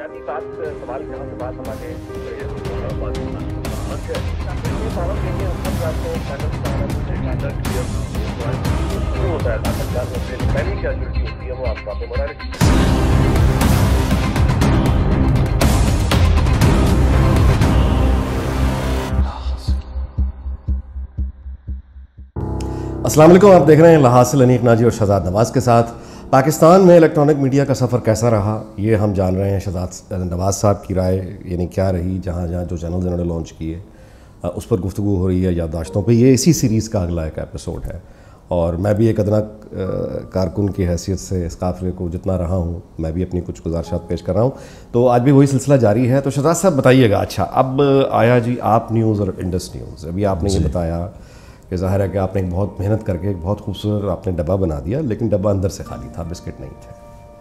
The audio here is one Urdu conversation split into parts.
بنیادی بات سوال جہاں سے بات ہمارے ہوتا ہے پہلی کیجویلٹی ہوتی ہے وہ آپ کا السلام علیکم. آپ دیکھ رہے ہیں لحاظ انیق ناجی اور شہزاد نواز کے ساتھ. پاکستان میں الیکٹرانک میڈیا کا سفر کیسا رہا یہ ہم جان رہے ہیں. شہزاد نواز صاحب کی رائے یعنی کیا رہی, جہاں جہاں جو چینلز انہوں نے لانچ کیے اس پر گفتگو ہو رہی ہے یادداشتوں پہ. یہ اسی سیریز کا اگلا ایک ایپیسوڈ ہے اور میں بھی ایک ادنا کارکن کی حیثیت سے اس قافلے کو جتنا رہا ہوں میں بھی اپنی کچھ گزارشات پیش کر رہا ہوں. تو آج بھی وہی سلسلہ جاری ہے. تو شہزاد صاحب بتائیے گا, اچھا اب آیا جی آپ نیوز اور انڈس نیوز. ابھی آپ نے یہ بتایا کہ ظاہر ہے کہ آپ نے ایک بہت محنت کر کے ایک بہت خوبصورت آپ نے ڈبہ بنا دیا, لیکن ڈبہ اندر سے خالی تھا, بسکٹ نہیں تھے.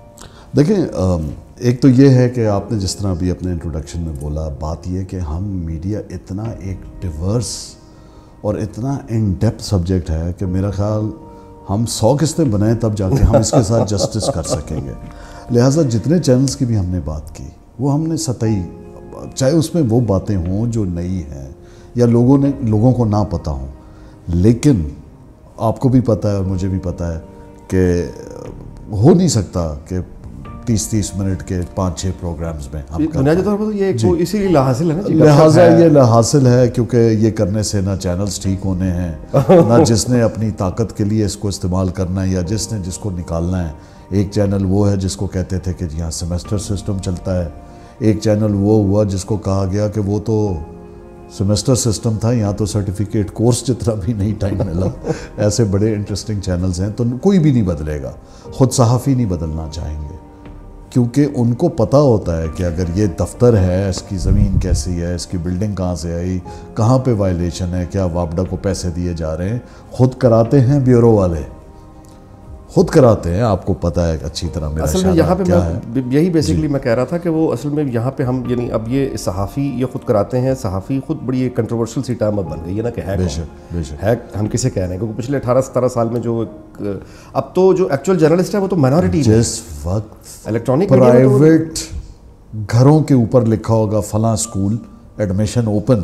دیکھیں, ایک تو یہ ہے کہ آپ نے جس طرح ابھی اپنے انٹروڈکشن میں بولا, بات یہ کہ ہم میڈیا اتنا ایک ڈیورس اور اتنا ان ڈیپتھ سبجیکٹ ہے کہ میرا خیال ہم 100 قسطیں بنائیں تب جا کے ہم اس کے ساتھ جسٹس کر سکیں گے. لہٰذا جتنے چینلز کی بھی ہم نے بات کی وہ ہم نے سطحی, چاہے اس میں وہ باتیں ہوں جو نئی ہیں یا لوگوں کو نہ پتہ ہوں, لیکن آپ کو بھی پتہ ہے اور مجھے بھی پتہ ہے کہ ہو نہیں سکتا کہ 30 منٹ کے 5-6 پروگرامز میں ہم بنیادی طور پر یہ اسی لیے حاصل ہے نا, لہٰذا یہ حاصل ہے کیونکہ یہ کرنے سے نہ چینلز ٹھیک ہونے ہیں, نہ جس نے اپنی طاقت کے لیے اس کو استعمال کرنا ہے یا جس کو نکالنا ہے. ایک چینل وہ ہے جس کو کہتے تھے کہ یہاں سیمیسٹر سسٹم چلتا ہے, ایک چینل وہ ہوا جس کو کہا گیا کہ وہ تو سیمیسٹر سسٹم تھا, یہاں تو سرٹیفکیٹ کورس جتنا بھی نہیں ٹائم ملا. ایسے بڑے انٹرسٹنگ چینلز ہیں. تو کوئی بھی نہیں بدلے گا, خود صحافی نہیں بدلنا چاہیں گے, کیونکہ ان کو پتہ ہوتا ہے کہ اگر یہ دفتر ہے اس کی زمین کیسی ہے, اس کی بلڈنگ کہاں سے آئی, کہاں پہ وائلیشن ہے, کیا وابڈا کو پیسے دیے جا رہے ہیں. خود کراتے ہیں بیورو والے, خود کراتے ہیں, آپ کو پتہ ہے اچھی طرح. میرا اصل میں یہاں پہ یہی بیسکلی میں کہہ رہا تھا کہ وہ اصل میں یہاں پہ ہم یعنی اب یہ صحافی یہ خود کراتے ہیں, صحافی خود بڑی ایک کنٹروورشل سی ٹرم اب بن گئی ہے نا کہ ہیک ہم کسے کہہ رہے ہیں, کیونکہ پچھلے 18-17 سال میں جو اب تو جو ایکچوئل جرنلسٹ ہے وہ تو مائنورٹی ہے. جس وقت الیکٹرانک پرائیویٹ گھروں کے اوپر لکھا ہوگا فلاں اسکول ایڈمیشن اوپن,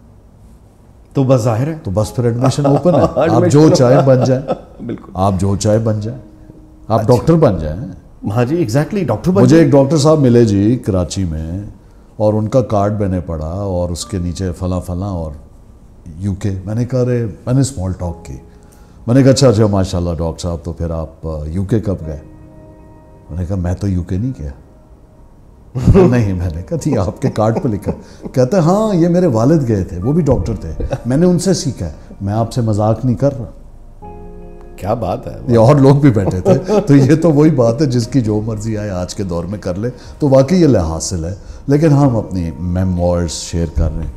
تو بس ظاہر ہے تو بس پھر ایڈمیشن اوپن ہے. آپ جو چاہے بن جائیں, بالکل آپ جو چاہے بن جائیں, آپ ڈاکٹر بن جائیں. ہاں جی ایگزیکٹلی, ڈاکٹر مجھے ایک ڈاکٹر صاحب ملے جی کراچی میں, اور ان کا کارڈ میں نے پڑھا اور اس کے نیچے فلاں فلاں اور یو کے. میں نے کہا رہے, میں نے اسمال ٹاک کی, میں نے کہا اچھا ماشاء اللہ ڈاکٹر صاحب, تو پھر آپ یو کے کب گئے؟ میں نے کہا میں تو یو کے نہیں گیا. نہیں, میں نے کہا تھی آپ کے کارڈ پہ لکھا. کہتا ہے ہاں یہ میرے والد گئے تھے, وہ بھی ڈاکٹر تھے, میں نے ان سے سیکھا ہے. میں آپ سے مذاق نہیں کر رہا. کیا بات ہے, یہ اور لوگ بھی بیٹھے تھے. تو یہ تو وہی بات ہے جس کی جو مرضی آئے آج کے دور میں کر لے. تو واقعی یہ حاصل ہے, لیکن ہم اپنی میموائرز شیئر کر رہے ہیں.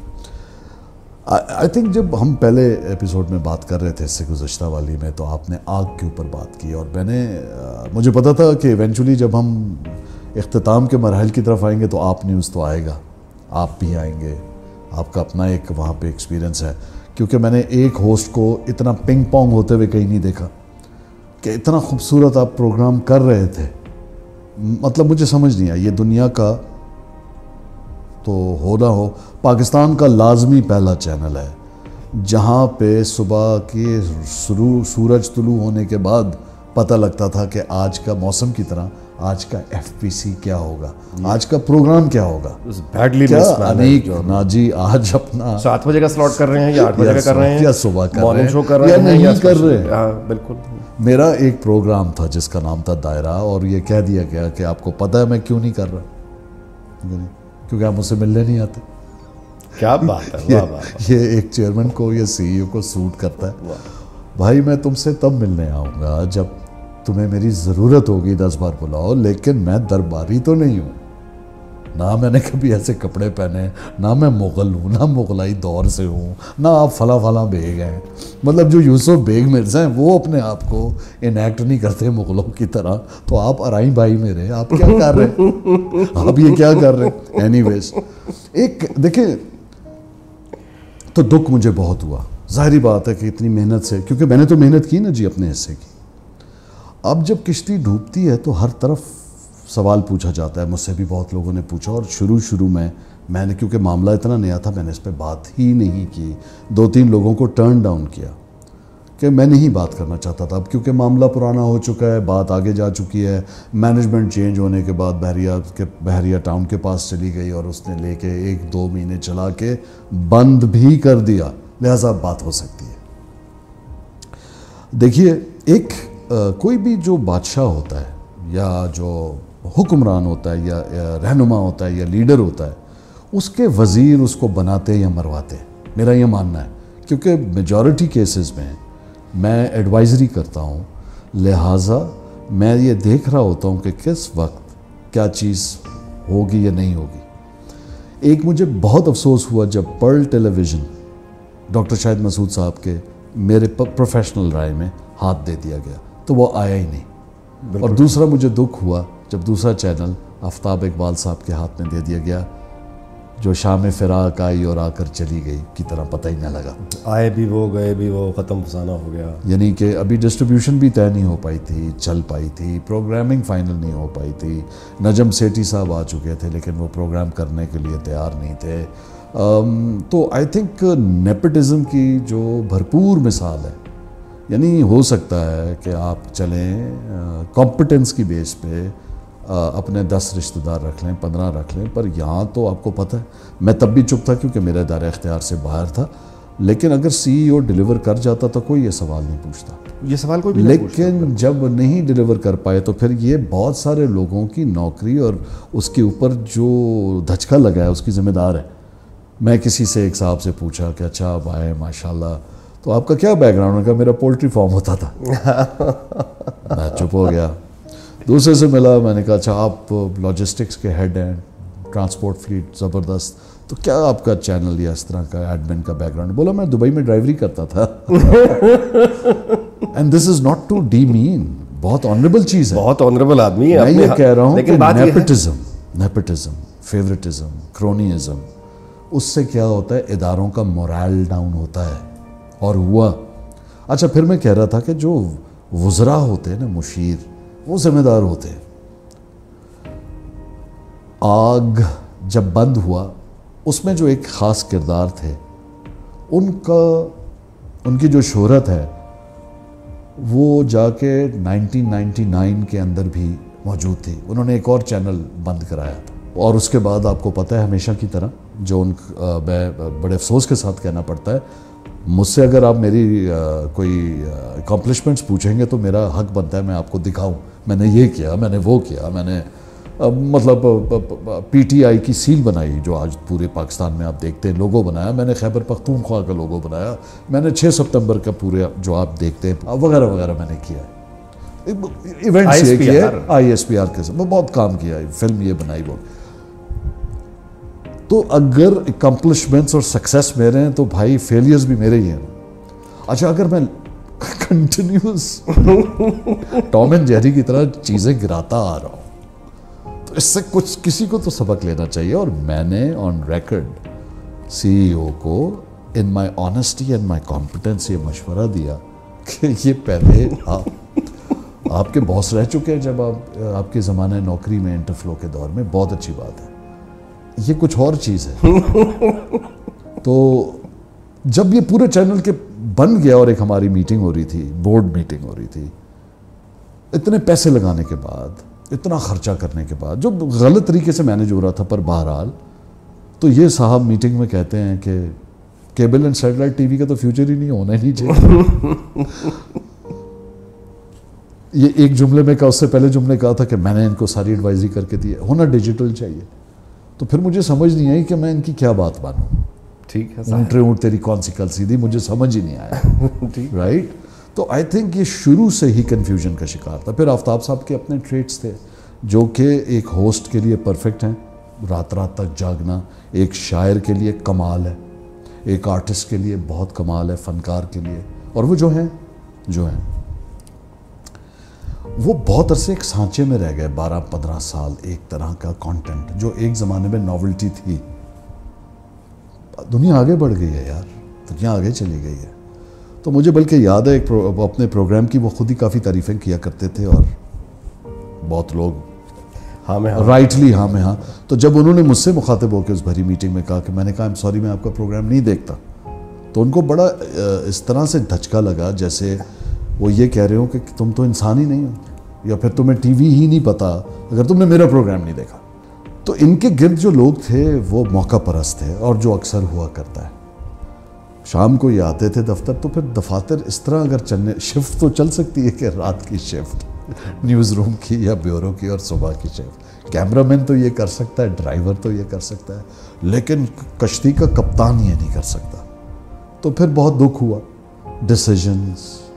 آئی تھنک جب ہم پہلے ایپیسوڈ میں بات کر رہے تھے اس سے گزشتہ والی میں, تو آپ نے آگ کے اوپر بات کی, اور مجھے پتا تھا کہ ایونچولی جب ہم اختتام کے مراحل کی طرف آئیں گے تو آپ نیوز تو آئے گا, آپ بھی آئیں گے, آپ کا اپنا ایک وہاں پہ ایکسپیرینس ہے. کیونکہ میں نے ایک ہوسٹ کو اتنا پنگ پونگ ہوتے ہوئے کہیں نہیں دیکھا کہ اتنا خوبصورت آپ پروگرام کر رہے تھے. مطلب مجھے سمجھ نہیں آیا, یہ دنیا کا تو ہو نہ ہو پاکستان کا لازمی پہلا چینل ہے جہاں پہ صبح کے سورج طلوع ہونے کے بعد پتہ لگتا تھا کہ آج کا موسم کی طرح آج کا FPC کیا ہوگا, آج کا پروگرام کیا ہوگا. انیق ناجی آج اپنا 7 بجے کا سلاٹ کر رہے ہیں یا 8 بجے کا کر رہے ہیں, یا صبح مارننگ شو کر رہے ہیں یا نہیں کر رہے. ہاں بالکل. میرا ایک پروگرام تھا جس کا نام تھا دائرہ, اور یہ کہہ دیا گیا کہ آپ کو پتہ ہے میں کیوں نہیں کر رہا, کیونکہ آپ مجھ سے ملنے نہیں آتے. کیا بات ہے, یہ ایک چیئرمین کو یا CEO کو سوٹ کرتا ہے. بھائی میں تم سے تب ملنے آؤں گا جب تمہیں میری ضرورت ہوگی, 10 بار بلاؤ, لیکن میں درباری تو نہیں ہوں. نہ میں نے کبھی ایسے کپڑے پہنے, نہ میں مغل ہوں, نہ مغلائی دور سے ہوں, نہ آپ فلاں بیگ ہیں. مطلب جو یوسف بیگ مرزا ہیں وہ اپنے آپ کو انیکٹ نہیں کرتے مغلوں کی طرح. تو آپ ارائیں بھائی میرے, آپ کیا کر رہے ہیں, آپ یہ کیا کر رہے ہیں. اینی ویز ایک دیکھیں, تو دکھ مجھے بہت ہوا. ظاہری بات ہے کہ اتنی محنت سے, کیونکہ میں نے تو محنت کی نا جی اپنے حصے کی. اب جب کشتی ڈوبتی ہے تو ہر طرف سوال پوچھا جاتا ہے، مجھ سے بھی بہت لوگوں نے پوچھا، اور شروع میں نے کیونکہ معاملہ اتنا نیا تھا میں نے اس پہ بات ہی نہیں کی، 2-3 لوگوں کو ٹرن ڈاؤن کیا کہ میں نہیں بات کرنا چاہتا تھا اب، کیونکہ معاملہ پرانا ہو چکا ہے، بات آگے جا چکی ہے، مینجمنٹ چینج ہونے کے بعد بحریہ ٹاؤن کے پاس چلی گئی اور اس نے لے کے 1-2 مہینے چلا کے بند بھی کر دیا، لہٰذا بات ہو سکتی ہے۔ دیکھیے، ایک کوئی بھی جو بادشاہ ہوتا ہے یا جو حکمران ہوتا ہے یا رہنما ہوتا ہے یا لیڈر ہوتا ہے، اس کے وزیر اس کو بناتے یا مرواتے، میرا یہ ماننا ہے، کیونکہ میجورٹی کیسز میں میں ایڈوائزری کرتا ہوں، لہٰذا میں یہ دیکھ رہا ہوتا ہوں کہ کس وقت کیا چیز ہوگی یا نہیں ہوگی۔ ایک مجھے بہت افسوس ہوا جب Pearl television doctor Shahid Masood صاحب کے میرے پروفیشنل رائے میں ہاتھ دے دیا گیا تو وہ آیا ہی نہیں، اور دوسرا مجھے دکھ ہوا جب دوسرا چینل آفتاب اقبال صاحب کے ہاتھ میں دے دیا گیا، جو شام فراق آئی اور آ کر چلی گئی کی طرح پتہ ہی نہ لگا، آئے بھی وہ گئے بھی وہ، ختم فسانہ ہو گیا۔ یعنی کہ ابھی ڈسٹریبیوشن بھی طے نہیں ہو پائی تھی، چل پائی تھی، پروگرامنگ فائنل نہیں ہو پائی تھی، نجم سیٹھی صاحب آ چکے تھے لیکن وہ پروگرام کرنے کے لیے تیار نہیں تھے، تو آئی تھنک نیپٹزم کی جو بھرپور مثال ہے، یعنی ہو سکتا ہے کہ آپ چلیں کمپٹنس کی بیس پہ اپنے 10 رشتہ دار رکھ لیں، 15 رکھ لیں، پر یہاں تو آپ کو پتہ ہے، میں تب بھی چپ تھا کیونکہ میرا دائرہ اختیار سے باہر تھا، لیکن اگر سی ای او ڈیلیور کر جاتا تو کوئی یہ سوال نہیں پوچھتا، یہ سوال کوئی بھی نہیں پوچھتا۔ لیکن جب نہیں ڈیلیور کر پائے تو پھر یہ بہت سارے لوگوں کی نوکری اور اس کے اوپر جو دھچکا لگا ہے اس کی ذمہ دار ہے۔ میں کسی سے ایک صاحب سے پوچھا کہ اچھا آپ آئے ماشاءاللہ، تو آپ کا کیا بیک گراؤنڈ ہے؟ میرا پولٹری فارم ہوتا تھا۔ میں چپ ہو گیا۔ دوسرے سے ملا، میں نے کہا اچھا آپ لاجسٹکس کے ہیڈ ہیں، ٹرانسپورٹ فلیٹ زبردست، تو کیا آپ کا چینل یا اس طرح کا ایڈمن کا بیک گراؤنڈ؟ بولا میں دبئی میں ڈرائیوری کرتا تھا۔ And this is not to demean, بہت آنریبل چیز ہے، بہت آنریبل آدمی ہے، میں یہ کہہ رہا ہوں کہ نیپٹزم، فیوریٹزم، کرونیزم، اس سے کیا ہوتا ہے؟ اداروں کا مورال ڈاؤن ہوتا ہے، اور ہوا۔ اچھا پھر میں کہہ رہا تھا کہ جو وزراء ہوتے ہیں نا، مشیر، وہ ذمہ دار ہوتے ہیں۔ آگ جب بند ہوا اس میں جو ایک خاص کردار تھے، ان کی جو شہرت ہے وہ جا کے 1999 کے اندر بھی موجود تھی، انہوں نے ایک اور چینل بند کرایا تھا، اور اس کے بعد آپ کو پتہ ہے ہمیشہ کی طرح جو میں بڑے افسوس کے ساتھ کہنا پڑتا ہے، مجھ سے اگر آپ میری کوئی اکمپلشمنٹس پوچھیں گے تو میرا حق بنتا ہے میں آپ کو دکھاؤں، میں نے یہ کیا، میں نے وہ کیا، میں نے مطلب پی ٹی آئی کی سیل بنائی جو آج پورے پاکستان میں آپ دیکھتے ہیں، لوگو بنایا، میں نے خیبر پختونخوا کا لوگو بنایا، میں نے 6 ستمبر کا پورے جو آپ دیکھتے ہیں وغیرہ وغیرہ میں نے کیا ہے، ایونٹس یہ کیا ہے، ISPR کے ساتھ بہت کام کیا ہے، فلم یہ بنائی وہ۔ تو اگر اکمپلشمنٹس اور سکسیس میرے ہیں تو بھائی فیلیئرز بھی میرے ہی ہیں۔ اچھا اگر میں کنٹینیوس ٹام اینڈ جیری کی طرح چیزیں گراتا آ رہا ہوں تو اس سے کچھ کسی کو تو سبق لینا چاہیے، اور میں نے on record C E O کو in my honesty and my competence یہ مشورہ دیا کہ یہ پہلے آپ کے باس رہ چکے ہیں جب آپ کے زمانے نوکری میں انٹرفلو کے دور میں، بہت اچھی بات ہے، یہ کچھ اور چیز ہے۔ تو جب یہ پورے چینل کے بن گیا اور ایک ہماری میٹنگ ہو رہی تھی، بورڈ میٹنگ ہو رہی تھی، اتنے پیسے لگانے کے بعد، اتنا خرچہ کرنے کے بعد، جو غلط طریقے سے مینیج ہو رہا تھا، پر بہرحال تو یہ صاحب میٹنگ میں کہتے ہیں کہ cable and satellite T V کا تو فیوچر ہی نہیں ہونا ہی نہیں چاہیے۔ یہ ایک جملے میں کہا، اس سے پہلے جملے کہا تھا کہ میں نے ان کو ساری ایڈوائزری کر کے دی ہے، ہونا ڈیجیٹل چاہیے۔ تو پھر مجھے سمجھ نہیں آئی کہ میں ان کی کیا بات مانوں، ٹھیک ہے، اونٹ تیری کون سی کل سی دی، مجھے سمجھ ہی نہیں آیا، رائٹ۔ تو آئی تھنک یہ شروع سے ہی کنفیوژن کا شکار تھا۔ پھر آفتاب صاحب کے اپنے ٹریٹس تھے جو کہ ایک ہوسٹ کے لیے پرفیکٹ ہیں، رات رات تک جاگنا ایک شاعر کے لیے کمال ہے، ایک آرٹسٹ کے لیے بہت کمال ہے، فنکار کے لیے، اور وہ جو ہیں وہ بہت عرصے ایک سانچے میں رہ گئے، 12-15 سال ایک طرح کا کانٹینٹ جو ایک زمانے میں ناولٹی تھی۔ دنیا آگے بڑھ گئی ہے یار، دنیا آگے چلی گئی ہے۔ تو مجھے بلکہ یاد ہے اپنے پروگرام کی وہ خود ہی کافی تعریفیں کیا کرتے تھے، اور بہت لوگ ہاں میں ہاں رائٹلی ہاں میں ہاں. تو جب انہوں نے مجھ سے مخاطب ہو کے اس بھری میٹنگ میں کہا کہ میں نے کہا سوری میں آپ کا پروگرام نہیں دیکھتا, تو ان کو بڑا اس طرح سے دھچکا لگا جیسے وہ یہ کہہ رہے ہو کہ تم تو انسان ہی نہیں ہو, یا پھر تمہیں ٹی وی ہی نہیں پتا اگر تم نے میرا پروگرام نہیں دیکھا. تو ان کے گرد جو لوگ تھے وہ موقع پرست تھے, اور جو اکثر ہوا کرتا ہے شام کو یہ آتے تھے دفتر, تو پھر دفاتر اس طرح اگر چلنے, شفٹ تو چل سکتی ہے کہ رات کی شفٹ نیوز روم کی یا بیورو کی اور صبح کی شفٹ, کیمرہ مین تو یہ کر سکتا ہے, ڈرائیور تو یہ کر سکتا ہے, لیکن کشتی کا کپتان یہ نہیں کر سکتا. تو پھر بہت دکھ ہوا, ڈیسیجنز,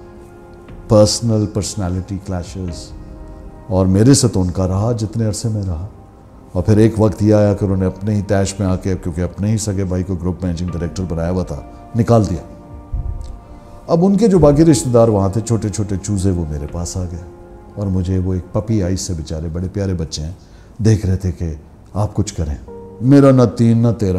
پرسنالٹی کلیشز, اور میرے سے تو ان کا رہا جتنے عرصے میں رہا. اور پھر ایک وقت یہ آیا کہ انہوں نے اپنے ہی تیش میں آ کے, کیونکہ اپنے ہی سگے بھائی کو گروپ مینیجنگ ڈائریکٹر بنایا ہوا تھا, نکال دیا. اب ان کے جو باقی رشتہ دار وہاں تھے چھوٹے چھوٹے چوزے, وہ میرے پاس آ گئے, اور مجھے وہ ایک پپی آئی سے بیچارے بڑے پیارے بچے ہیں, دیکھ رہے تھے کہ آپ کچھ کریں. میرا نہ 3 نہ 13.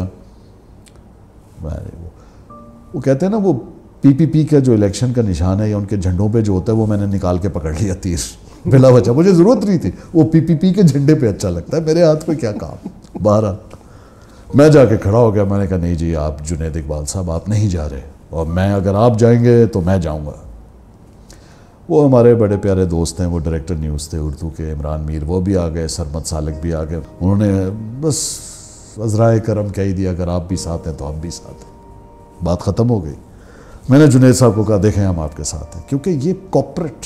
وہ کہتے ہیں نا وہ پی کا جو الیکشن کا نشان ہے یا ان کے جھنڈوں پہ جو ہوتا ہے, وہ میں نے نکال کے پکڑ لیا تیر بلا وجہ. مجھے ضرورت نہیں تھی, وہ پی کے جھنڈے پہ اچھا لگتا ہے, میرے ہاتھ پہ کیا کام. بہرحال میں جا کے کھڑا ہو گیا, میں نے کہا نہیں جی آپ جنید اقبال صاحب آپ نہیں جا رہے, اور میں اگر آپ جائیں گے تو میں جاؤں گا. وہ ہمارے بڑے پیارے دوست ہیں, وہ ڈائریکٹر نیوز تھے اردو کے, عمران میر, وہ بھی آ گئے, سرمد سالک بھی آ گئے. انہوں نے بس عذرائے کرم کہہ دیا اگر آپ بھی ساتھ ہیں تو ہم بھی ساتھ ہیں. بات ختم ہو گئی. میں نے جنید صاحب کو کہا دیکھیں ہم آپ کے ساتھ ہیں, کیونکہ یہ کارپوریٹ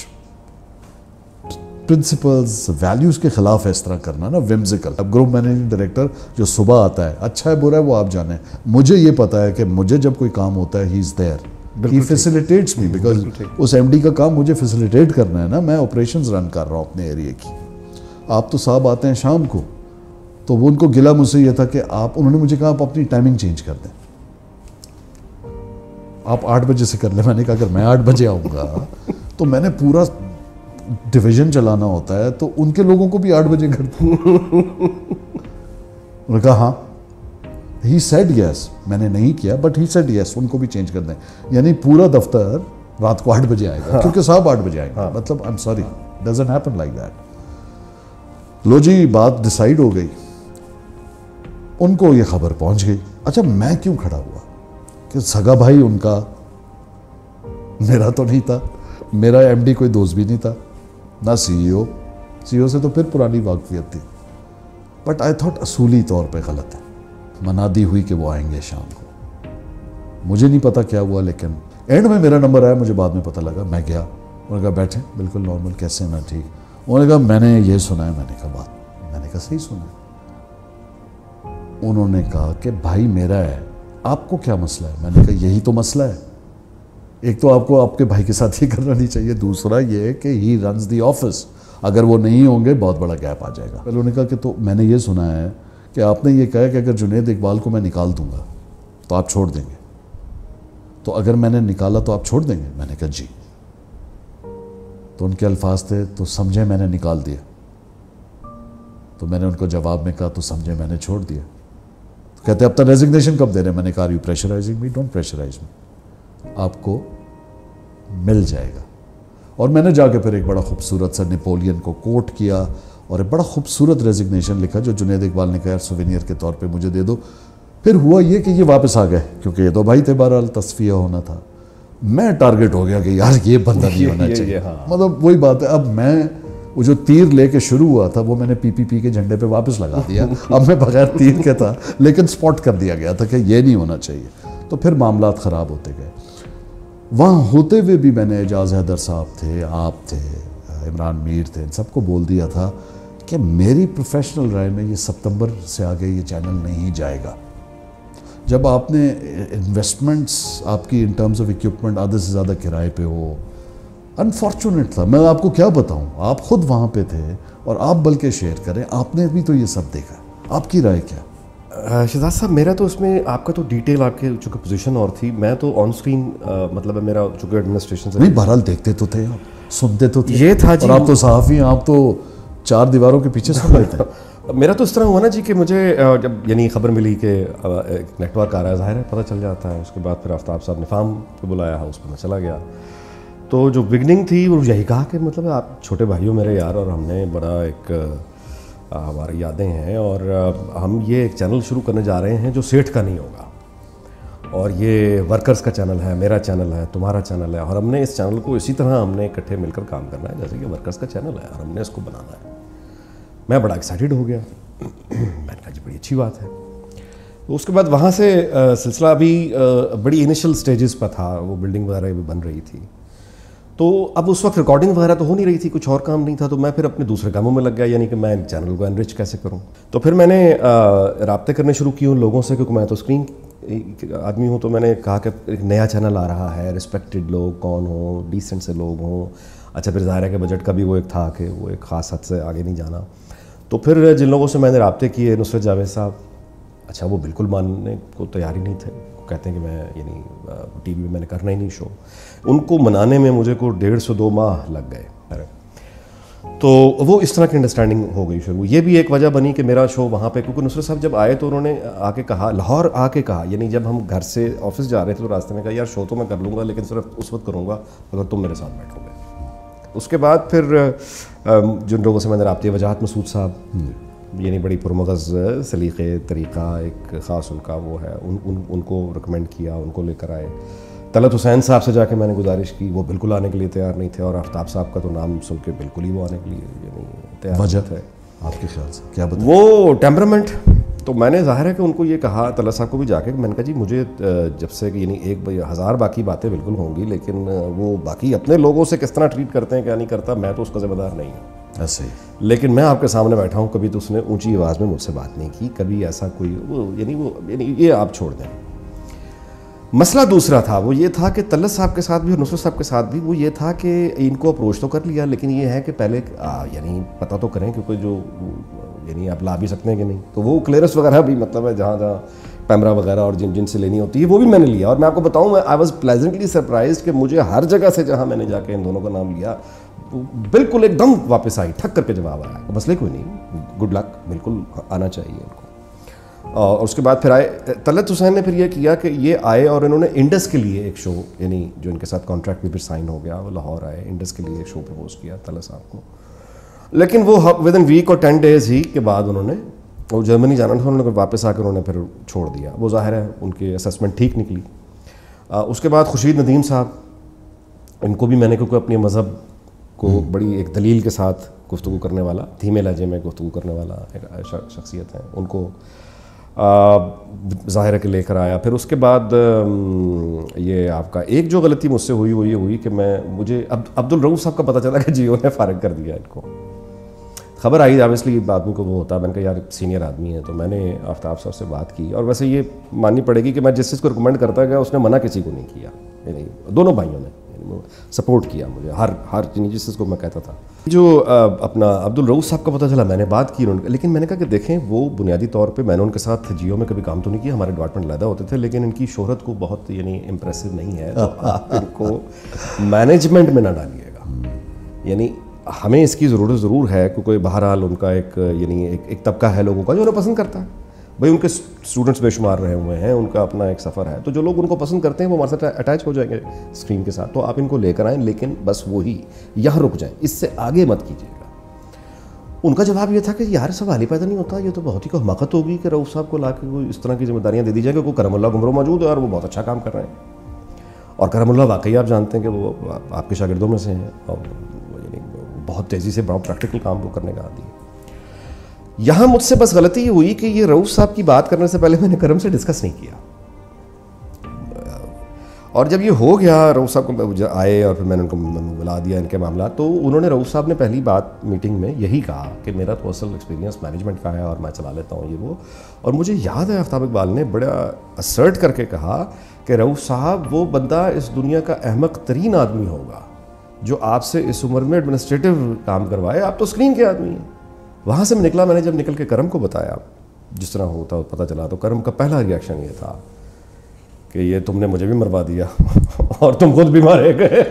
پرنسپلز ویلیوز کے خلاف ہے اس طرح کرنا نا, ومزیکل. اب گروپ مینیجنگ ڈائریکٹر جو صبح آتا ہے, اچھا ہے برا ہے وہ آپ جانیں, مجھے یہ پتا ہے کہ مجھے جب کوئی کام ہوتا ہے he is there, he facilitates me, because اس ایم ڈی کا کام مجھے فیسیلیٹیٹ کرنا ہے نا, میں آپریشنز رن کر رہا ہوں اپنے ایریے کی. آپ تو صاحب آتے ہیں شام کو, تو وہ ان کو گلا مجھ سے یہ تھا کہ آپ, انہوں نے مجھے کہا آپ اپنی ٹائمنگ چینج کر دیں, آپ 8 بجے سے کر لیں. میں نے کہا اگر میں 8 بجے آؤں گا تو میں نے پورا ڈویژن چلانا ہوتا ہے, تو ان کے لوگوں کو بھی 8 بجے کر دوں. انہوں نے کہا ہاں. ہی سیڈ یس, میں نے نہیں کیا بٹ ہی سیڈ یس, ان کو بھی چینج کر دیں. یعنی پورا دفتر رات کو 8 بجے آئے گا, کیونکہ صاحب 8 بجے آئے گا. مطلب I am sorry, doesn't happen like that. لو جی بات ڈیسائیڈ ہو گئی, ان کو یہ خبر پہنچ گئی. اچھا میں کیوں کھڑا ہوا کہ سگا بھائی ان کا میرا تو نہیں تھا, میرا ایم ڈی کوئی دوست بھی نہیں تھا, نہ سی او سے تو پھر پرانی واقفیت تھی. بٹ آئی تھاٹ اصولی طور پہ غلط ہے. منادی ہوئی کہ وہ آئیں گے شام کو, مجھے نہیں پتا کیا ہوا, لیکن اینڈ میں میرا نمبر آیا, مجھے بعد میں پتہ لگا. میں گیا, انہوں نے کہا بیٹھیں, بالکل نارمل, کیسے ہیں, میں ٹھیک. انہوں نے کہا میں نے یہ سنا ہے. میں نے کہا بات, میں نے کہا صحیح سنا ہے. انہوں نے کہا کہ بھائی میرا ہے, آپ کو کیا مسئلہ ہے. میں نے کہا یہی تو مسئلہ ہے, ایک تو آپ کو آپ کے بھائی کے ساتھ یہ کرنا نہیں چاہیے, دوسرا یہ ہے کہ ہی رنز دی آفس, اگر وہ نہیں ہوں گے بہت بڑا گیپ آ جائے گا. انہوں نے کہا کہ تو میں نے یہ سنا ہے کہ آپ نے یہ کہا کہ اگر جنید اقبال کو میں نکال دوں گا تو آپ چھوڑ دیں گے, تو اگر میں نے نکالا تو آپ چھوڑ دیں گے. میں نے کہا جی. تو ان کے الفاظ تھے تو سمجھے میں نے نکال دیا. تو میں نے ان کو جواب میں کہا تو سمجھے میں نے چھوڑ دیا. تو کہتے اب تک ریزگنیشن کب دے رہے ہیں. میں نے کہا you pressurising me, don't pressurise me, آپ کو مل جائے گا. اور میں نے جا کے پھر ایک بڑا خوبصورت سا نیپولین کو کوٹ کیا اور ایک بڑا خوبصورت ریزگنیشن لکھا جو جنید اقبال نے کہا سوینئر کے طور پہ مجھے دے دو. پھر ہوا یہ کہ یہ واپس آ گئے, کیونکہ یہ تو بھائی تھے, بہرحال تصفیہ ہونا تھا. میں ٹارگٹ ہو گیا کہ یار یہ بندہ نہیں ہونا چاہیے. مطلب وہی بات ہے, اب میں وہ جو تیر لے کے شروع ہوا تھا وہ میں نے پی کے جھنڈے پہ واپس لگا دیا. اب میں بغیر تیر کے تھا, لیکن سپاٹ کر دیا گیا تھا کہ یہ نہیں ہونا چاہیے. تو پھر معاملات خراب ہوتے گئے. وہاں ہوتے ہوئے بھی میں نے اعجاز حیدر صاحب تھے, آپ تھے, عمران میر تھے, ان سب کو بول دیا تھا کہ میری پروفیشنل رائے میں یہ ستمبر سے آگے یہ چینل نہیں جائے گا. جب آپ نے انویسٹمنٹس آپ کی ان ٹرمز آف اکوپمنٹ آدھے سے زیادہ کرائے پہ ہو, انفارچونیٹ تھا. میں آپ کو کیا بتاؤں, آپ خود وہاں پہ تھے اور آپ بلکہ شیئر کریں, آپ نے بھی تو یہ سب دیکھا. آپ کی رائے کیا؟ شہزاد صاحب میرا تو اس میں آپ کا تو ڈیٹیل آپ کے چونکہ پوزیشن اور تھی, میں تو آن اسکرین مطلب میرا چونکہ ایڈمنسٹریشن سے نہیں, بہرحال دیکھتے تو تھے, آپ سنتے تو تھے. یہ تھا جی, اور آپ تو صحافی ہیں, آپ تو 4 دیواروں کے پیچھے سن رہے تھے. میرا تو اس طرح ہوا نا جی کہ مجھے جب یعنی خبر ملی کہ ایک نیٹ ورک آ رہا ہے, ظاہر ہے پتہ چل جاتا ہے. اس کے بعد پھر آفتاب صاحب نے فارم پہ بلایا, ہاؤس پہ میں چلا گیا. تو جو بگننگ تھی وہ یہی کہا کہ مطلب آپ چھوٹے بھائیوں میرے یار, اور ہم نے بڑا ایک ہماری یادیں ہیں، اور ہم یہ ایک چینل شروع کرنے جا رہے ہیں جو سیٹھ کا نہیں ہوگا، اور یہ ورکرز کا چینل ہے، میرا چینل ہے، تمہارا چینل ہے، اور ہم نے اس چینل کو اسی طرح ہم نے اکٹھے مل کر کام کرنا ہے جیسے کہ ورکرز کا چینل ہے، اور ہم نے اس کو بنانا ہے۔ میں بڑا ایکسائٹیڈ ہو گیا، میں نے کہا جی بڑی اچھی بات ہے۔ اس کے بعد وہاں سے سلسلہ ابھی بڑی انیشل سٹیجز پہ تھا، وہ بلڈنگ وغیرہ بھی بن رہی تھی، تو اب اس وقت ریکارڈنگ وغیرہ تو ہو نہیں رہی تھی، کچھ اور کام نہیں تھا، تو میں پھر اپنے دوسرے کاموں میں لگ گیا، یعنی کہ میں چینل کو انرچ کیسے کروں۔ تو پھر میں نے رابطے کرنے شروع کیے ان لوگوں سے، کیونکہ میں تو اسکرین آدمی ہوں، تو میں نے کہا کہ ایک نیا چینل آ رہا ہے، رسپیکٹڈ لوگ کون ہوں، ڈیسنٹ سے لوگ ہوں۔ اچھا پھر ظاہر ہے کہ بجٹ کا بھی وہ ایک تھا کہ وہ ایک خاص حد سے آگے نہیں جانا۔ تو پھر جن لوگوں سے میں نے رابطے کیے، نصرت جاوید صاحب، اچھا وہ بالکل ماننے کو تیار ہی نہیں تھے، کہتے ہیں کہ میں یعنی ٹی وی میں نے کرنا ہی نہیں شو۔ ان کو منانے میں مجھے کو 1.5 سے 2 ماہ لگ گئے، تو وہ اس طرح کی انڈرسٹینڈنگ ہو گئی شروع۔ یہ بھی ایک وجہ بنی کہ میرا شو وہاں پہ، کیونکہ نصرت صاحب جب آئے تو انہوں نے آ کے کہا، لاہور آ کے کہا، یعنی جب ہم گھر سے آفس جا رہے تھے تو راستے میں کہا یار شو تو میں کر لوں گا لیکن صرف اس وقت کروں گا اگر تم میرے ساتھ بیٹھو گے۔ اس کے بعد پھر جن لوگوں سے میں نے رابطے، وجاہت مسعود صاحب، یعنی بڑی پرمغز سلیقے طریقہ ایک خاص ان کا وہ ہے، ان کو ریکمینڈ کیا، ان کو لے کر آئے۔ طلعت حسین صاحب سے جا کے میں نے گزارش کی، وہ بالکل آنے کے لیے تیار نہیں تھے، اور آفتاب صاحب کا تو نام سن کے بالکل ہی وہ آنے کے لیے یعنی تیار وجہ تھے۔ آپ کے خیال سے کیا بتا؟ وہ ٹیمپرامنٹ۔ تو میں نے ظاہر ہے کہ ان کو یہ کہا، طلعت صاحب کو بھی جا کے، میں نے کہا جی مجھے جب سے یعنی 1000 باقی باتیں بالکل ہوں گی، لیکن وہ باقی اپنے لوگوں سے کس طرح ٹریٹ کرتے ہیں کیا نہیں کرتا، میں تو اس کا ذمہ دار نہیں ہوں ایسے ہی، لیکن میں آپ کے سامنے بیٹھا ہوں، کبھی تو اس نے اونچی آواز میں مجھ سے بات نہیں کی، کبھی ایسا کوئی یعنی یہ آپ چھوڑ دیں۔ مسئلہ دوسرا تھا، وہ یہ تھا کہ طلعت صاحب کے ساتھ بھی اور نصرت صاحب کے ساتھ بھی وہ یہ تھا کہ ان کو اپروچ تو کر لیا، لیکن یہ ہے کہ پہلے یعنی پتہ تو کریں، کیونکہ جو یعنی آپ لا بھی سکتے ہیں کہ نہیں، تو وہ کلیئرنس وغیرہ بھی مطلب ہے جہاں پیمرا وغیرہ اور جن سے لینی ہوتی ہے وہ بھی میں نے لیا۔ اور میں آپ کو بتاؤں، میں آئی واز پلیزنٹلی سرپرائزڈ کہ مجھے ہر جگہ سے جہاں میں نے جا کے ان دونوں کا نام لیا بالکل ایک دم واپس آئی، ٹھک کر کے جواب آیا، مسئلے کوئی نہیں، گڈ لک، بالکل آنا چاہیے ان کو۔ اور اس کے بعد پھر آئے طلعت حسین نے، پھر یہ کیا کہ یہ آئے اور انہوں نے انڈس کے لیے ایک شو، یعنی جو ان کے ساتھ کانٹریکٹ بھی پھر سائن ہو گیا، وہ لاہور آئے، انڈس کے لیے ایک شو پرپوز کیا طلعت صاحب کو، لیکن وہ ود ان ویک اور 10 days ہی کے بعد انہوں نے وہ جرمنی جانا تھا، انہوں نے واپس آ کر انہوں نے پھر چھوڑ دیا۔ وہ ظاہر ہے ان کی اسسمنٹ ٹھیک نکلی۔ اس کے بعد خورشید ندیم صاحب، ان کو بھی میں نے کیونکہ اپنے مذہب کو بڑی ایک دلیل کے ساتھ گفتگو کرنے والا، دھیمے لہجے میں گفتگو کرنے والا ایک شخصیت ہے، ان کو ظاہر ہے کہ لے کر آیا۔ پھر اس کے بعد یہ آپ کا ایک جو غلطی مجھ سے ہوئی وہ یہ ہوئی کہ مجھے عبد الرؤوف صاحب کا پتہ چلا کہ جیو نے فارغ کر دیا ان کو، خبر آئی آبویسلی آدمی کو وہ ہوتا ہے، میں نے کہا یار سینئر آدمی ہے، تو میں نے آفتاب صاحب سے بات کی، اور ویسے یہ ماننی پڑے گی کہ میں جس چیز کو ریکمینڈ کرتا گیا اس نے منع کسی کو نہیں کیا، یعنی دونوں بھائیوں نے سپورٹ کیا مجھے ہر جس چیز کو میں کہتا تھا۔ جو اپنا عبد الرؤوف صاحب کا پتہ چلا، میں نے بات کی لیکن میں نے کہا کہ دیکھیں وہ بنیادی طور پہ میں نے ان کے ساتھ جیو میں کبھی کام تو نہیں کیا، ہمارے ڈپارٹمنٹ علیحدہ ہوتے تھے، لیکن ان کی شہرت کو بہت یعنی امپریسو نہیں ہے، تو آپ ان کو مینجمنٹ میں نہ ڈالیے گا، یعنی ہمیں اس کی ضرورت ضرور ہے، کیونکہ بہرحال ان کا ایک یعنی ایک طبقہ ہے لوگوں کا جو انہیں پسند کرتا ہے، بھائی ان کے اسٹوڈنٹس بے شمار رہے ہوئے ہیں، ان کا اپنا ایک سفر ہے، تو جو لوگ ان کو پسند کرتے ہیں وہ ہمارے ساتھ اٹیچ ہو جائیں گے اسکرین کے ساتھ، تو آپ ان کو لے کر آئیں، لیکن بس وہی یہاں رک جائیں، اس سے آگے مت کیجیے گا۔ ان کا جواب یہ تھا کہ یار سوال ہی پیدا نہیں ہوتا، یہ تو بہت ہی حماقت ہوگی کہ رؤوف صاحب کو لا کے کوئی اس طرح کی ذمہ داریاں دے دی جائیں کہ کوئی کرم اللہ گمرو موجود ہے اور وہ بہت اچھا کام کر رہے ہیں، اور کرم اللہ واقعی آپ جانتے ہیں کہ وہ آپ کے شاگردوں میں سے ہیں، اور بہت تیزی سے بہت پریکٹیکل کام وہ کرنے کا عادی ہے۔ یہاں مجھ سے بس غلطی یہ ہوئی کہ یہ رؤوف صاحب کی بات کرنے سے پہلے میں نے کرم سے ڈسکس نہیں کیا، اور جب یہ ہو گیا رؤوف صاحب کو آئے اور پھر میں نے ان کو بلا دیا ان کے معاملات، تو انہوں نے رؤوف صاحب نے پہلی بات میٹنگ میں یہی کہا کہ میرا تو اصل ایکسپیرینس مینجمنٹ کا ہے اور میں چلا لیتا ہوں یہ وہ، اور مجھے یاد ہے آفتاب اقبال نے بڑا اسرٹ کر کے کہا کہ رؤوف صاحب وہ بندہ اس دنیا کا احمق ترین آدمی ہوگا جو آپ سے اس عمر میں ایڈمنسٹریٹو کام کروائے، آپ تو اسکرین کے آدمی ہیں۔ وہاں سے میں نکلا، میں نے جب نکل کے کرم کو بتایا جس طرح ہوتا پتہ چلا، تو کرم کا پہلا ریاکشن یہ تھا کہ یہ تم نے مجھے بھی مروا دیا اور تم خود بھی مارے گئے۔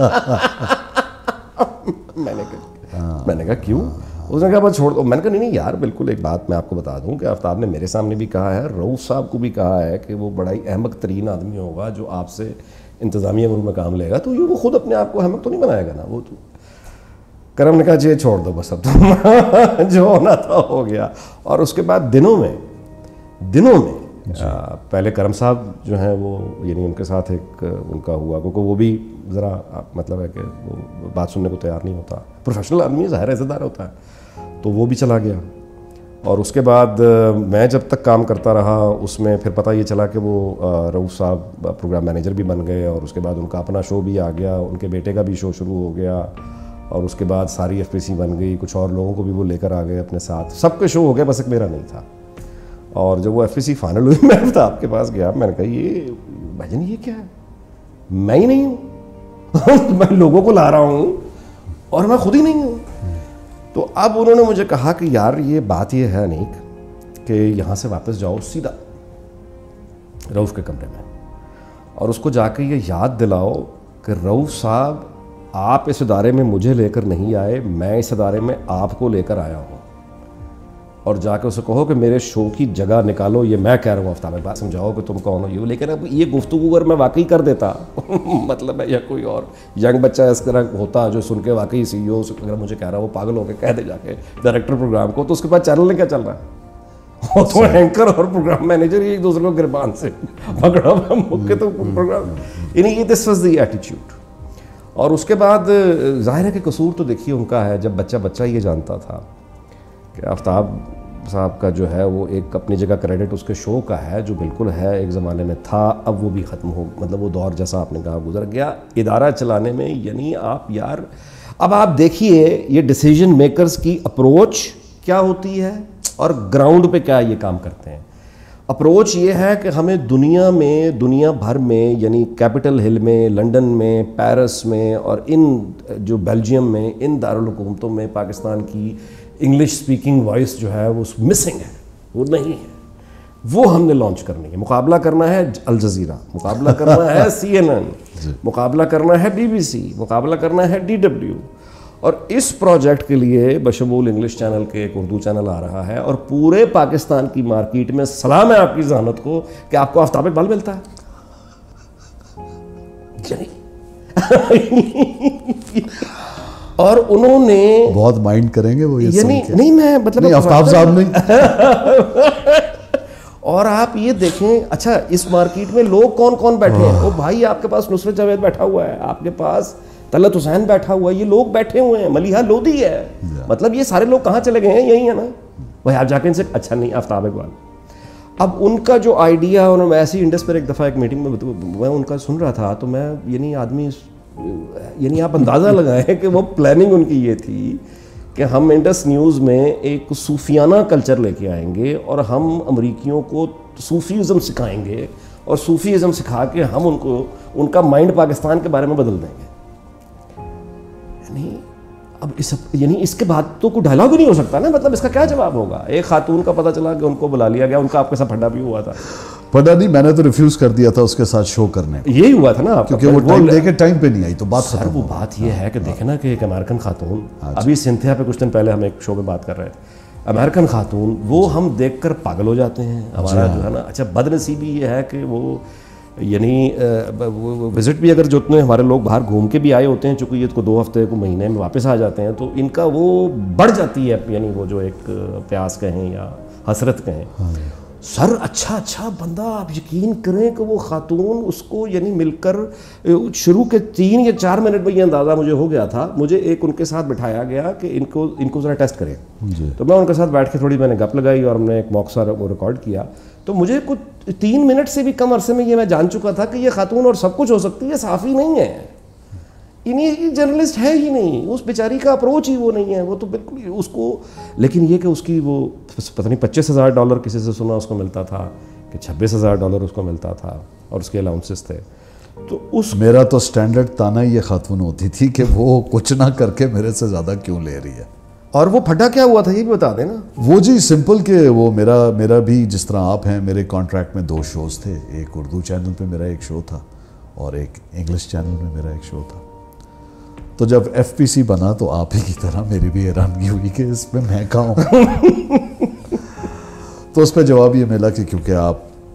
میں نے کہا کیوں؟ اس نے کہا بس چھوڑ دو۔ میں نے کہا نہیں یار بالکل، ایک بات میں آپ کو بتا دوں کہ آفتاب نے میرے سامنے بھی کہا ہے، رؤوف صاحب کو بھی کہا ہے کہ وہ بڑا ہی احمق ترین آدمی ہوگا جو آپ سے انتظامیہ امور میں کام لے گا، تو یہ وہ خود اپنے آپ کو احمق تو نہیں بنائے گا نا وہ تو۔ کرم نے کہا یہ چھوڑ دو بس اب تم جو ہونا تھا ہو گیا. اور اس کے بعد دنوں میں پہلے کرم صاحب جو ہیں وہ یعنی ان کے ساتھ ایک ان کا ہوا, کیونکہ وہ بھی ذرا مطلب ہے کہ وہ بات سننے کو تیار نہیں ہوتا, پروفیشنل آدمی ظاہر عزت دار ہوتا ہے, تو وہ بھی چلا گیا. اور اس کے بعد میں جب تک کام کرتا رہا اس میں پھر پتہ یہ چلا کہ وہ رؤوف صاحب پروگرام مینیجر بھی بن گئے, اور اس کے بعد ان کا اپنا شو بھی آ گیا, ان کے بیٹے کا بھی شو شروع ہو گیا, اور اس کے بعد ساری FPC بن گئی, کچھ اور لوگوں کو بھی وہ لے کر آ گئے اپنے ساتھ, سب کے شو ہو گئے, بس ایک میرا نہیں تھا. اور جب وہ FPC فائنل ہوئی میں آفتاب کے پاس گیا, میں نے کہا یہ بھجن یہ کیا ہے, میں ہی نہیں ہوں میں لوگوں کو لا رہا ہوں اور میں خود ہی نہیں ہوں. تو اب انہوں نے مجھے کہا کہ یار یہ بات یہ ہے انیک کہ یہاں سے واپس جاؤ سیدھا رؤوف کے کمرے میں, اور اس کو جا کے یہ یاد دلاؤ کہ رؤوف صاحب آپ اس ادارے میں مجھے لے کر نہیں آئے, میں اس ادارے میں آپ کو لے کر آیا ہوں. اور جا کے اسے کہو کہ میرے شو کی جگہ نکالو, یہ میں کہہ رہا ہوں آفتاب اقبال, سمجھاؤ کہ تم کون ہو یہ. لیکن اب یہ گفتگو اگر میں واقعی کر دیتا مطلب ہے یا کوئی اور ینگ بچہ اس طرح ہوتا جو سن کے واقعی CEO اگر مجھے کہہ رہا وہ پاگل ہو کے کہہ دے جا کے ڈائریکٹر پروگرام کو, تو اس کے بعد چینل میں کیا چل رہا ہے, وہ تو اینکر اور پروگرام مینیجر ایک دوسرے کو گربان سے پکڑا ہوا مکے تو پروگرام, یعنی دس واز دی ایٹیٹیوڈ. اور اس کے بعد ظاہر ہے کہ قصور تو دیکھیے ان کا ہے, جب بچہ یہ جانتا تھا کہ آفتاب صاحب کا جو ہے وہ ایک اپنی جگہ کریڈٹ اس کے شو کا ہے جو بالکل ہے ایک زمانے میں تھا, اب وہ بھی ختم ہو, مطلب وہ دور جیسا آپ نے کہا گزر گیا ادارہ چلانے میں. یعنی آپ یار اب آپ دیکھیے یہ ڈیسیجن میکرز کی اپروچ کیا ہوتی ہے اور گراؤنڈ پہ کیا یہ کام کرتے ہیں. اپروچ یہ ہے کہ ہمیں دنیا بھر میں یعنی کیپٹل ہل میں, لنڈن میں, پیرس میں اور ان جو بیلجیم میں ان دارالحکومتوں میں پاکستان کی انگلش سپیکنگ وائس جو ہے وہ مسنگ ہے, وہ نہیں ہے, وہ ہم نے لانچ کرنی ہے. مقابلہ کرنا ہے الجزیرہ, مقابلہ کرنا ہے CNN, مقابلہ کرنا ہے BBC, مقابلہ کرنا ہے DW. اور اس پروجیکٹ کے لیے بشمول انگلش چینل کے ایک اردو چینل آ رہا ہے, اور پورے پاکستان کی مارکیٹ میں سلام ہے آپ کی ذہانت کو کہ آپ کو آفتاب اقبال ملتا ہے. اور انہوں نے بہت مائنڈ کریں گے وہ یہ یعنی نہیں میں مطلب آفتاب صاحب نہیں. اور آپ یہ دیکھیں اچھا اس مارکیٹ میں لوگ کون کون بیٹھے ہیں. وہ بھائی آپ کے پاس نصرت جاوید بیٹھا ہوا ہے, آپ کے پاس طلعت حسین بیٹھا ہوا ہے, یہ لوگ بیٹھے ہوئے ہیں, ملیحہ لودھی ہے, مطلب یہ سارے لوگ کہاں چلے گئے ہیں, یہی ہے نا. بھائی آپ جا کے ان سے اچھا نہیں آفتاب اقبال. اب ان کا جو آئیڈیا, انہوں نے ایسی انڈس پر ایک دفعہ ایک میٹنگ میں ان کا سن رہا تھا, تو میں یعنی آدمی یعنی آپ اندازہ لگائیں کہ وہ پلاننگ ان کی یہ تھی کہ ہم انڈس نیوز میں ایک صوفیانہ کلچر لے کے آئیں گے اور ہم امریکیوں کو صوفیزم سکھائیں گے, اور صوفیزم سکھا کے ہم ان کو ان کا مائنڈ پاکستان کے بارے میں بدل دیں گے. اب اس کے بعد تو کوئی ڈائلاگ ہی نہیں ہو سکتا نا, مطلب اس کا کیا جواب ہوگا. ایک خاتون کا پتہ چلا کہ ان کو بلا لیا گیا, ان کا آپ کے ساتھ پھڈا بھی ہوا تھا. پڑھا نہیں, میں نے تو ریفیوز کر دیا تھا اس کے ساتھ شو کرنے, یہی ہوا تھا نا, کیونکہ وہ ٹائم دے کے ٹائم پہ نہیں آئی. تو بات سر وہ بات یہ ہے کہ دیکھیں نا کہ ایک امریکن خاتون, ابھی سنتھیا پہ کچھ دن پہلے ہم ایک شو میں بات کر رہے تھے, امریکن خاتون, وہ ہم دیکھ کر پاگل ہو جاتے ہیں. ہمارا جو ہے نا اچھا بد نصیبی یہ ہے کہ وہ یعنی وزٹ بھی اگر جو اتنے ہمارے لوگ باہر گھوم کے بھی آئے ہوتے ہیں, چونکہ یہ کو 2 ہفتے کو مہینے میں واپس آ جاتے ہیں, تو ان کا وہ بڑھ جاتی ہے یعنی وہ جو ایک پیاس کہیں یا حسرت کہیں. سر اچھا بندہ, آپ یقین کریں کہ وہ خاتون اس کو یعنی مل کر شروع کے 3 یا 4 منٹ میں یہ اندازہ مجھے ہو گیا تھا. مجھے ایک ان کے ساتھ بٹھایا گیا کہ ان کو ذرا ٹیسٹ کریں, تو میں ان کے ساتھ بیٹھ کے تھوڑی میں نے گپ لگائی اور ہم نے ایک موقع سا وہ ریکارڈ کیا. تو مجھے کچھ 3 منٹ سے بھی کم عرصے میں یہ میں جان چکا تھا کہ یہ خاتون اور سب کچھ ہو سکتی ہے, صحافی نہیں ہے, انہیں جرنلسٹ ہے ہی نہیں, اس بیچاری کا اپروچ ہی وہ نہیں ہے, وہ تو بالکل اس کو. لیکن یہ کہ اس کی وہ پتہ نہیں $25,000 کسی سے سنا اس کو ملتا تھا کہ $26,000 اس کو ملتا تھا, اور اس کے الاؤنسز تھے. تو اس میرا تو سٹینڈرڈ تانا یہ خاتون ہوتی تھی کہ وہ کچھ نہ کر کے میرے سے زیادہ کیوں لے رہی ہے. اور وہ پھڈا کیا ہوا تھا یہ بھی بتا دیں نا. وہ جی سمپل کہ وہ میرا بھی جس طرح آپ ہیں, میرے کانٹریکٹ میں 2 شوز تھے, ایک اردو چینل پہ میرا ایک شو تھا اور ایک انگلش چینل میں میرا ایک شو تھا. تو جب FPC بنا تو آپ ہی کی طرح میری بھی حیرانگی ہوئی کہ اس میں میں کہاں ہوں. تو اس پہ جواب یہ ملا کہ کیونکہ آپ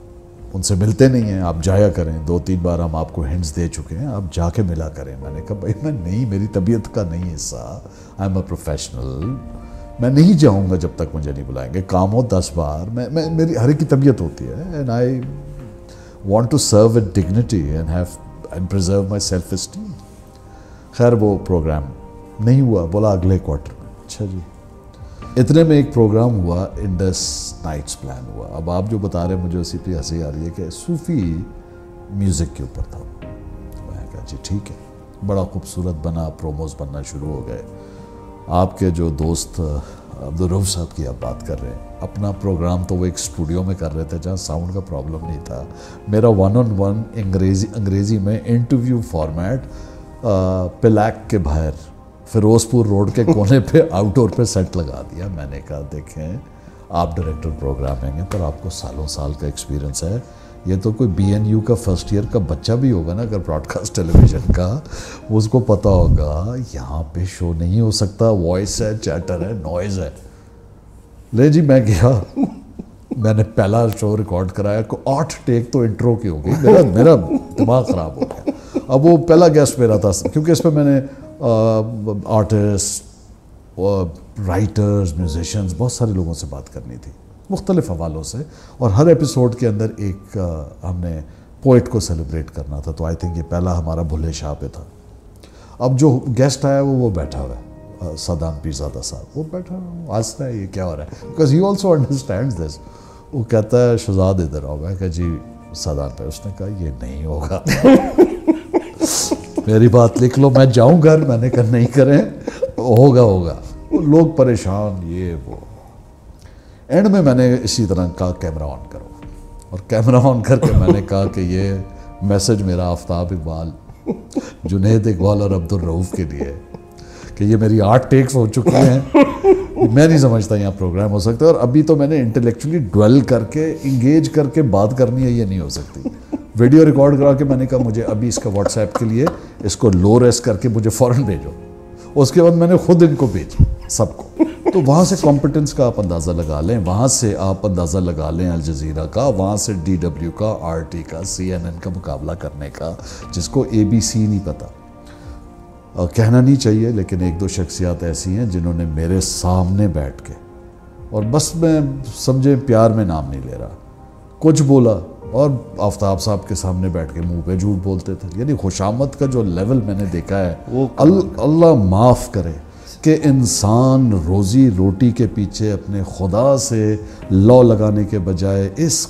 ان سے ملتے نہیں ہیں, آپ جایا کریں, 2-3 بار ہم آپ کو ہنٹس دے چکے ہیں, آپ جا کے ملا کریں. میں نے کہا بھائی میں نہیں, میری طبیعت کا نہیں حصہ, آئی ایم اے پروفیشنل, میں نہیں جاؤں گا جب تک مجھے نہیں بلائیں گے. کام ہو 10 بار, میری ہر ایک کی طبیعت ہوتی ہے, and I want to serve with dignity and preserve my self esteem. خیر وہ پروگرام نہیں ہوا, بولا اگلے کوارٹر میں. اچھا جی. اتنے میں ایک پروگرام ہوا, انڈس نائٹس پلان ہوا. اب آپ جو بتا رہے ہیں مجھے اسی پہ ہنسی آ رہی ہے کہ صوفی میوزک کے اوپر تھا. میں نے کہا جی ٹھیک ہے, بڑا خوبصورت بنا, پروموز بننا شروع ہو گئے. آپ کے جو دوست عبدالرؤف صاحب کی آپ بات کر رہے ہیں, اپنا پروگرام تو وہ ایک اسٹوڈیو میں کر رہے تھے جہاں ساؤنڈ کا پرابلم نہیں تھا. میرا 1-on-1 انگریزی میں انٹرویو فارمیٹ پلاک کے باہر فیروز پور روڈ کے کونے پہ آؤٹ ڈور پہ سیٹ لگا دیا. میں نے کہا دیکھیں آپ ڈائریکٹر پروگرامنگ ہیں پر آپ کو سالوں سال کا ایکسپیرینس ہے, یہ تو کوئی BNU کا فرسٹ ایئر کا بچہ بھی ہوگا نا اگر براڈ کاسٹ ٹیلی ویژن کا, اس کو پتہ ہوگا یہاں پہ شو نہیں ہو سکتا, وائس ہے, چیٹر ہے, نوائز ہے. لے جی میں گیا, میں نے پہلا شو ریکارڈ کرایا, 8 ٹیک تو انٹرو کی ہو گئی, میرا دماغ خراب ہو گیا. اب وہ پہلا گیسٹ میرا تھا کیونکہ اس پہ میں نے آرٹسٹ, رائٹرز, میوزیشنز, بہت سارے لوگوں سے بات کرنی تھی مختلف حوالوں سے, اور ہر ایپیسوڈ کے اندر ایک ہم نے پوئٹ کو سیلیبریٹ کرنا تھا. تو آئی تھنک یہ پہلا ہمارا بھلے شاہ پہ تھا. اب جو گیسٹ آیا وہ بیٹھا ہوا ہے, صدام پیرزادہ صاحب, وہ بیٹھا ہوا ہنستا ہے یہ کیا ہو رہا ہے, because he also understands this. وہ کہتا ہے شہزاد ادھر آؤ. میں کہا جی صدام پہ. اس نے کہا یہ نہیں ہوگا. میری بات لکھ لو, میں جاؤں گھر. میں نے کہا نہیں کریں, ہوگا. وہ لوگ پریشان, یہ وہ. اینڈ میں نے اسی طرح کہا کیمرہ آن کرو, اور کیمرہ آن کر کے میں نے کہا کہ یہ میسج میرا آفتاب اقبال, جنید اقبال اور عبدالرؤف کے لیے کہ یہ میری 8 ٹیکس ہو چکی ہیں, میں نہیں سمجھتا یہاں پروگرام ہو سکتا, اور ابھی تو میں نے انٹلیکچولی ڈویل کر کے انگیج کر کے بات کرنی ہے, یہ نہیں ہو سکتی. ویڈیو ریکارڈ کرا کے میں نے کہا مجھے ابھی اس کا واٹس ایپ کے لیے اس کو لو ریس کر کے مجھے فوراً بھیجو. اس کے بعد میں نے خود ان کو بھیجا سب کو. تو وہاں سے کمپٹنس کا آپ اندازہ لگا لیں, وہاں سے آپ اندازہ لگا لیں الجزیرہ کا, وہاں سے DW کا, RT کا, CNN کا مقابلہ کرنے کا, جس کو ABC نہیں پتہ. کہنا نہیں چاہیے لیکن 1-2 شخصیات ایسی ہیں جنہوں نے میرے سامنے بیٹھ کے, اور بس میں سمجھے پیار میں نام نہیں لے رہا, کچھ بولا اور آفتاب صاحب کے سامنے بیٹھ کے منہ پہ جھوٹ بولتے تھے. یعنی خوشامد کا جو لیول میں نے دیکھا ہے, وہ اللہ معاف کرے کہ انسان روزی روٹی کے پیچھے اپنے خدا سے لو لگانے کے بجائے اس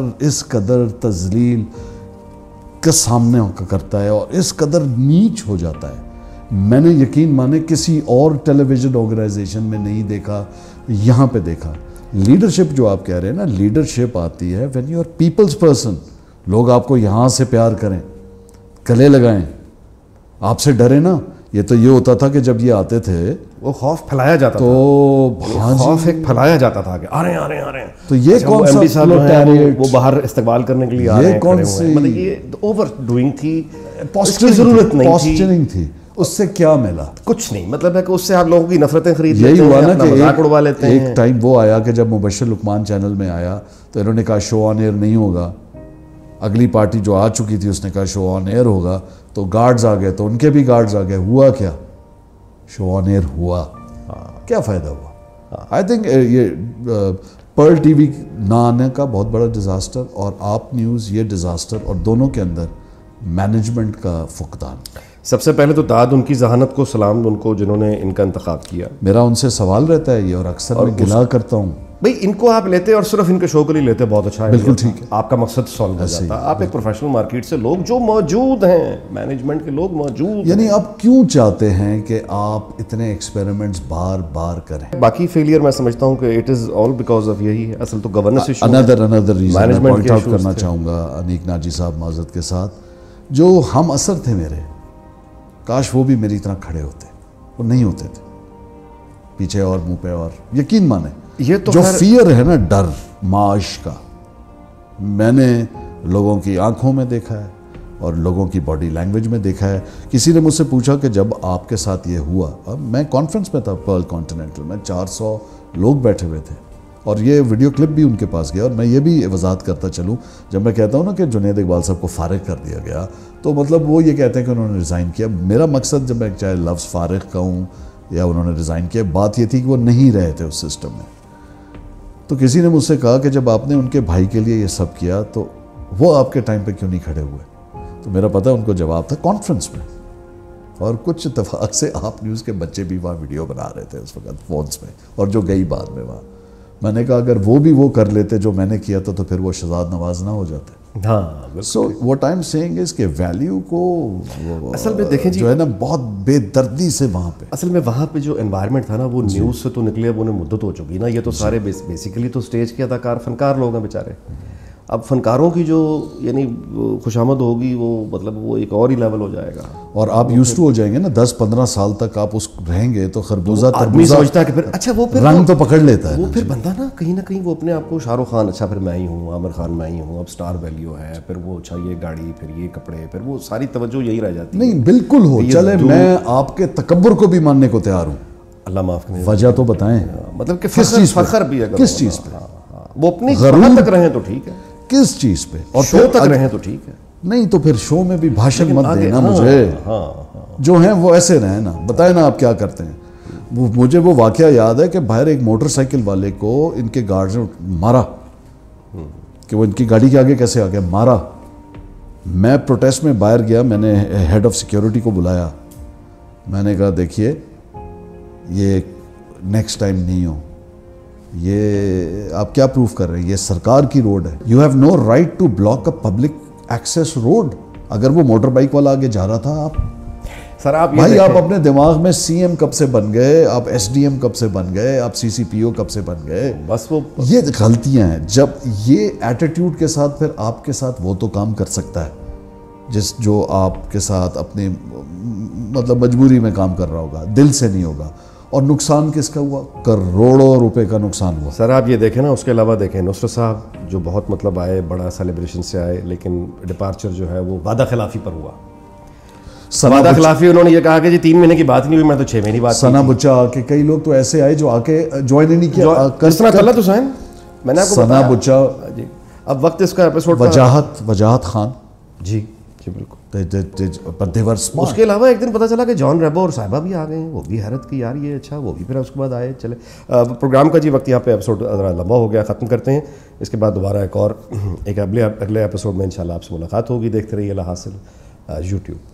قدر تذلیل کے سامنے کرتا ہے اور اس قدر نیچ ہو جاتا ہے. میں نے یقین مانے کسی اور ٹیلی ویژن آرگنائزیشن میں نہیں دیکھا, یہاں پہ دیکھا. لیڈرشپ جو آپ کہہ رہے ہیں نا, لیڈرشپ آتی ہے when you are people's person. لوگ آپ کو یہاں سے پیار کریں, گلے لگائیں, آپ سے ڈرے نا. یہ تو یہ ہوتا تھا کہ جب یہ آتے تھے وہ خوف پھیلایا جاتا تھا, تو خوف ایک پھیلایا جاتا تھا کہ آ رہے ہیں. تو یہ کون سا وہ باہر استقبال کرنے کے لیے آ رہے ہیں, کون سی مطلب یہ اوور ڈوئنگ تھی, ضرورت نہیں تھی. اس سے کیا ملا؟ کچھ نہیں. مطلب ہے کہ اس سے آپ لوگوں کی نفرتیں خرید یہی ہوا نا کہ مذاق اڑوا لیتے ہیں. ایک ٹائم وہ آیا کہ جب مبشر لقمان چینل میں آیا تو انہوں نے کہا شو آن ایئر نہیں ہوگا. اگلی پارٹی جو آ چکی تھی اس نے کہا شو آن ایئر ہوگا, تو گارڈز آ گئے, تو ان کے بھی گارڈز آ گئے. ہوا کیا؟ شو آن ایئر ہوا. کیا فائدہ ہوا؟ آئی تھنک یہ پرل ٹی وی نہ آنے کا بہت بڑا ڈیزاسٹر, اور آپ نیوز یہ ڈیزاسٹر, اور دونوں کے اندر مینجمنٹ کا فقدان. سب سے پہلے تو داد ان کی ذہانت کو سلام ان کو جنہوں نے ان کا انتخاب کیا. میرا ان سے سوال رہتا ہے یہ, اور اکثر میں گلا کرتا ہوں بھئی ان کو آپ لیتے اور صرف ان کے شو کے لیے لیتے, بہت اچھا ہے, بالکل ٹھیک ہے, آپ کا مقصد سالو ہو جاتا. آپ ایک پروفیشنل مارکیٹ سے لوگ جو موجود ہیں, مینجمنٹ کے لوگ موجود, یعنی آپ کیوں چاہتے ہیں کہ آپ اتنے ایکسپیریمنٹس بار بار کریں؟ باقی فیلئر میں سمجھتا ہوں کہ it is all because of یہی ہے اصل تو گورننس ایشو. another reason میں پوائنٹ آؤٹ کرنا چاہوں گا انیک ناجی صاحب معذرت کے ساتھ, جو ہم اثر تھے میرے, کاش وہ بھی میری طرح کھڑے ہوتے. وہ نہیں ہوتے تھے, پیچھے اور منہ پہ, اور یقین مانیں یہ تو جو فیئر ہے نا, ڈر معاش کا, میں نے لوگوں کی آنکھوں میں دیکھا ہے اور لوگوں کی باڈی لینگویج میں دیکھا ہے. کسی نے مجھ سے پوچھا کہ جب آپ کے ساتھ یہ ہوا, اب میں کانفرنس میں تھا پرل کانٹیننٹل میں, 400 لوگ بیٹھے ہوئے تھے, اور یہ ویڈیو کلپ بھی ان کے پاس گیا. اور میں یہ بھی وضاحت کرتا چلوں, جب میں کہتا ہوں نا کہ جنید اقبال صاحب کو فارغ کر دیا گیا, تو مطلب وہ یہ کہتے ہیں کہ انہوں نے ریزائن کیا. میرا مقصد جب میں چاہے لفظ فارغ کہوں یا انہوں نے ریزائن کیا, بات یہ تھی کہ وہ نہیں رہے تھے اس سسٹم میں. تو کسی نے مجھ سے کہا کہ جب آپ نے ان کے بھائی کے لیے یہ سب کیا تو وہ آپ کے ٹائم پہ کیوں نہیں کھڑے ہوئے؟ تو میرا پتہ ان کو جواب تھا کانفرنس میں, اور کچھ اتفاق سے آپ نیوز کے بچے بھی وہاں ویڈیو بنا رہے تھے اس وقت فونز میں, اور جو گئی بعد میں وہاں. میں نے کہا اگر وہ بھی وہ کر لیتے جو میں نے کیا تھا تو پھر وہ شہزاد نواز نہ ہو جاتے. ہاں, so what I am seeing is کہ ویلیو کو اصل میں دیکھیں جی جو ہے نا بہت بے دردی سے وہاں پہ, اصل میں وہاں پہ جو انوائرمنٹ تھا نا وہ نیوز سے تو نکلے, اب انہیں مدت ہو چکی نا. یہ تو سارے بیسیکلی تو اسٹیج کے اداکار فنکار لوگ ہیں بیچارے. اب فنکاروں کی جو یعنی خوشامد ہوگی وہ مطلب وہ ایک اور ہی لیول ہو جائے گا, اور آپ یوز ٹو ہو جائیں گے نا. 10-15 سال تک آپ اس رہیں گے تو خربوزہ آدمی سمجھتا ہے کہ پھر اچھا وہ پھر رنگ تو پکڑ لیتا ہے. وہ پھر بندہ نا کہیں وہ اپنے آپ کو شاہ رخ خان, اچھا پھر میں ہی ہوں, عامر خان میں ہی ہوں, اب سٹار ویلیو ہے, پھر وہ اچھا یہ گاڑی, پھر یہ کپڑے, پھر وہ ساری توجہ یہی رہ جاتی ہے. نہیں بالکل ہو, چلے میں آپ کے تکبر کو بھی ماننے کو تیار ہوں. اللہ معاف کرے, وجہ تو بتائیں, مطلب کہ کس چیز فخر بھی اگر کس چیز پہ وہ اپنی غرور تک رہیں تو ٹھیک ہے, کس چیز پہ, اور شو تک رہیں تو ٹھیک ہے. نہیں تو پھر شو میں بھی بھاشن مت دینا مجھے, جو ہیں وہ ایسے رہیں نا, بتائیں نا آپ کیا کرتے ہیں. مجھے وہ واقعہ یاد ہے کہ باہر ایک موٹر سائیکل والے کو ان کے گارڈ نے مارا, کہ وہ ان کی گاڑی کے آگے کیسے آ گیا, مارا. میں پروٹیسٹ میں باہر گیا, میں نے ہیڈ آف سیکیورٹی کو بلایا, میں نے کہا دیکھیے یہ نیکسٹ ٹائم نہیں ہو, یہ آپ کیا پروف کر رہے ہیں, یہ سرکار کی روڈ ہے, you have no right to block a public access road. اگر وہ موٹر بائک والا آگے جا رہا تھا, آپ سر آپ بھائی آپ اپنے دماغ میں سی ایم کب سے بن گئے, آپ ایس ڈی ایم کب سے بن گئے, آپ سی سی پی او کب سے بن گئے, بس وہ یہ غلطیاں ہیں. جب یہ ایٹیٹیوڈ کے ساتھ پھر آپ کے ساتھ وہ تو کام کر سکتا ہے جو آپ کے ساتھ اپنے مطلب مجبوری میں کام کر رہا ہوگا, دل سے نہیں ہوگا. اور نقصان کس کا ہوا, کروڑوں روپے کا نقصان ہوا. سر آپ یہ دیکھیں نا, اس کے علاوہ دیکھیں نصرت صاحب جو بہت مطلب آئے, بڑا سیلیبریشن سے آئے, لیکن ڈپارچر جو ہے وہ وعدہ خلافی پر ہوا. وعدہ خلافی انہوں نے یہ کہا کہ جی 3 مہینے کی بات نہیں ہوئی, میں تو 6 مہینے بات. ثنا بچا آ کے, کئی لوگ تو ایسے آئے جو آ کے جوائن ہی نہیں کیا. کس طرح طلعت حسین, میں نے آپ کو ثنا بچا جی, اب وقت اس کا ایپیسوڈ وجاہت خان, جی جی بالکل. اس کے علاوہ ایک دن پتہ چلا کہ جان ریبو اور صاحبہ بھی آ گئے ہیں, وہ بھی حیرت کی یار یہ اچھا, وہ بھی پھر اس کے بعد آئے. چلے پروگرام کا جی وقت یہاں پہ ایپیسوڈ ذرا لمبا ہو گیا, ختم کرتے ہیں. اس کے بعد دوبارہ ایک اگلے ایپیسوڈ میں انشاءاللہ آپ سے ملاقات ہوگی. دیکھتے رہیے الحاصل یوٹیوب.